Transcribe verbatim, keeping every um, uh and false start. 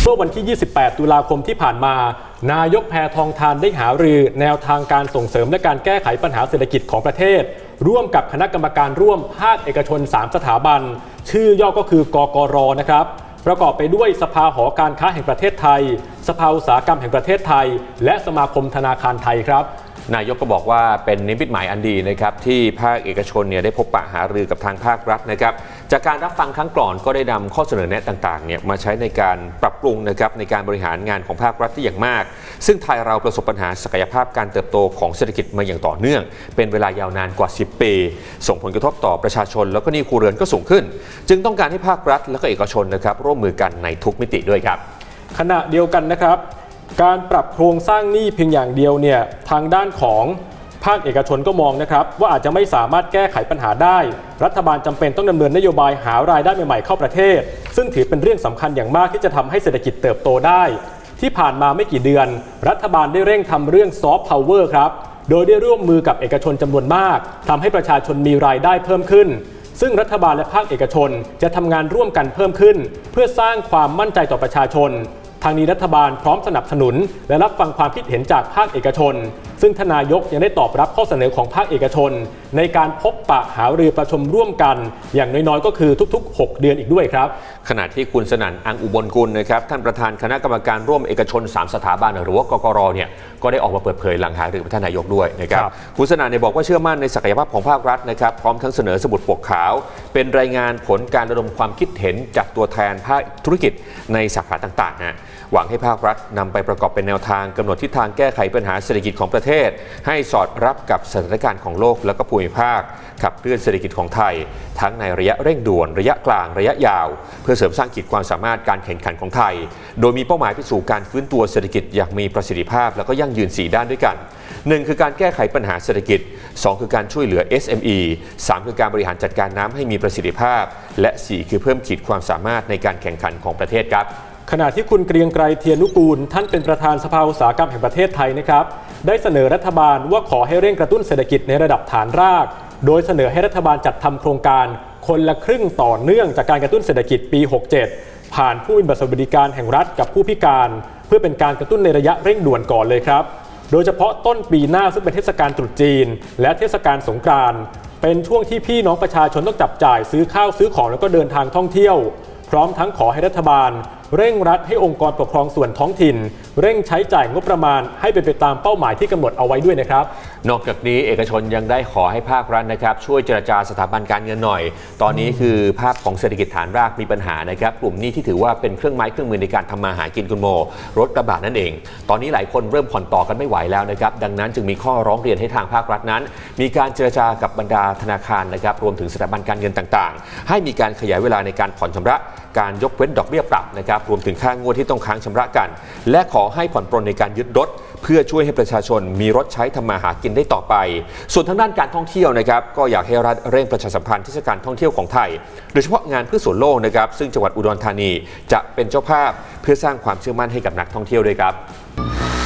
มื่อวันที่ ยี่สิบแปด ตุลาคมที่ผ่านมานายกแพทองธารได้หารือแนวทางการส่งเสริมและการแก้ไขปัญหาเศรษฐกิจของประเทศร่วมกับคณะกรรมการร่วมภาคเอกชนสามสถาบันชื่อย่อก็คือกกร.นะครับประกอบไปด้วยสภาหอการค้าแห่งประเทศไทยสภาอุตสาหกรรมแห่งประเทศไทยและสมาคมธนาคารไทยครับนายกก็บอกว่าเป็นนิมิตหมายอันดีนะครับที่ภาคเอกชนเนี่ยได้พบปะหารือกับทางภาครัฐนะครับจากการรับฟังครั้งก่อนก็ได้นำข้อเสนอแนะต่างๆเนี่ยมาใช้ในการปรับปรุงนะครับในการบริหารงานของภาครัฐที่อย่างมากซึ่งไทยเราประสบปัญหาศักยภาพการเติบโตของเศรษฐกิจมาอย่างต่อเนื่องเป็นเวลายาวนานกว่าสิบปีส่งผลกระทบต่อประชาชนแล้วก็หนี้ครัวเรือนก็สูงขึ้นจึงต้องการให้ภาครัฐและก็เอกชนนะครับร่วมมือกันในทุกมิติด้วยครับขณะเดียวกันนะครับการปรับโครงสร้างหนี้เพียงอย่างเดียวเนี่ยทางด้านของภาคเอกชนก็มองนะครับว่าอาจจะไม่สามารถแก้ไขปัญหาได้รัฐบาลจำเป็นต้องดำเนินนโยบายหารายได้ใหม่ๆเข้าประเทศซึ่งถือเป็นเรื่องสำคัญอย่างมากที่จะทำให้เศรษฐกิจเติบโตได้ที่ผ่านมาไม่กี่เดือนรัฐบาลได้เร่งทำเรื่องซอฟต์พาวเวอร์ครับโดยได้ร่วมมือกับเอกชนจำนวนมากทำให้ประชาชนมีรายได้เพิ่มขึ้นซึ่งรัฐบาลและภาคเอกชนจะทำงานร่วมกันเพิ่มขึ้นเพื่อสร้างความมั่นใจต่อประชาชนทางนี้รัฐบาลพร้อมสนับสนุนและรับฟังความคิดเห็นจากภาคเอกชนซึ่งทนายกยังได้ตอบรับข้อเสนอของภาคเอกชนในการพบปะหารือประชุมร่วมกันอย่างน้อยๆก็คือทุกๆหกเดือนอีกด้วยครับขณะที่คุณสนั่นอังอุบลกุลนะครับท่านประธานคณะกรรมการร่วมเอกชนสามสถาบันหรือว่ากกร.เนี่ยก็ได้ออกมาเปิดเผยหลังหารือกับท่านนายกด้วยนะครับคุณสนั่นเนี่ยบอกว่าเชื่อมั่นในศักยภาพของภาครัฐนะครับพร้อมทั้งเสนอสมุดปกขาวเป็นรายงานผลการระดมความคิดเห็นจากตัวแทนภาคธุรกิจในสาขาต่างๆนะหวังให้ภาครัฐนำไปประกอบเป็นแนวทางกำหนดทิศทางแก้ไขปัญหาเศรษฐกิจของประเทศให้สอดรับกับสถานการณ์ของโลกและก็ภูมิภาคขับเคลื่อนเศรษฐกิจของไทยทั้งในระยะเร่งด่วนระยะกลางระยะยาวเพื่อเสริมสร้างขีดความสามารถการแข่งขันของไทยโดยมีเป้าหมายไปสู่การฟื้นตัวเศรษฐกิจอย่างมีประสิทธิภาพและก็ยั่งยืนสี่ด้านด้วยกันหนึ่งคือการแก้ไขปัญหาเศรษฐกิจสองคือการช่วยเหลือ เอส เอ็ม อี สามคือการบริหารจัดการน้ำให้มีประสิทธิภาพและสี่คือเพิ่มขีดความสามารถในการแข่งขันของประเทศครับขณะที่คุณเกรียงไกรเทียนุกูลท่านเป็นประธานสภาอุตสาหกรรมแห่งประเทศไทยนะครับได้เสนอรัฐบาลว่าขอให้เร่งกระตุ้นเศรษฐกิจในระดับฐานรากโดยเสนอให้รัฐบาลจัดทำโครงการคนละครึ่งต่อเนื่องจากการกระตุ้นเศรษฐกิจปีหกเจ็ดผ่านผู้มีบัตรสวัสดิการแห่งรัฐกับผู้พิการเพื่อเป็นการกระตุ้นในระยะเร่งด่วนก่อนเลยครับโดยเฉพาะต้นปีหน้าซึ่งเป็นเทศกาลตรุษจีนและเทศกาลสงกรานต์เป็นช่วงที่พี่น้องประชาชนต้องจับจ่ายซื้อข้าวซื้อของแล้วก็เดินทางท่องเที่ยวพร้อมทั้งขอให้รัฐบาลเร่งรัดให้องค์กรปกครองส่วนท้องถิ่นเร่งใช้จ่ายงบประมาณให้เป็นไปตามเป้าหมายที่กำหนดเอาไว้ด้วยนะครับนอกจากนี้เอกชนยังได้ขอให้ภาครัฐนะครับช่วยเจรจาสถาบันการเงินหน่อยตอนนี้คือภาพของเศรษฐกิจฐานรากมีปัญหานะครับกลุ่มนี้ที่ถือว่าเป็นเครื่องไม้เครื่องมือในการทำมาหากินคุณโมรถกระบะนั่นเองตอนนี้หลายคนเริ่มผ่อนต่อกันไม่ไหวแล้วนะครับดังนั้นจึงมีข้อร้องเรียนให้ทางภาครัฐนั้นมีการเจรจากับบรรดาธนาคารนะครับรวมถึงสถาบันการเงินต่างๆให้มีการขยายเวลาในการผ่อนชำระการยกเว้นดอกเบี้ยปรับนะครับรวมถึงค่างวดที่ต้องค้างชำระกันและขอให้ผ่อนปรนในการยึดรถเพื่อช่วยให้ประชาชนมีรถใช้ทำมาหากินได้ต่อไปส่วนทางด้านการท่องเที่ยวนะครับก็อยากให้รัฐเร่งประชาสัมพันธ์เทศกาลท่องเที่ยวของไทยโดยเฉพาะงานเพื่อส่วนโลกนะครับซึ่งจังหวัดอุดรธานีจะเป็นเจ้าภาพเพื่อสร้างความเชื่อมั่นให้กับนักท่องเที่ยวด้วยครับ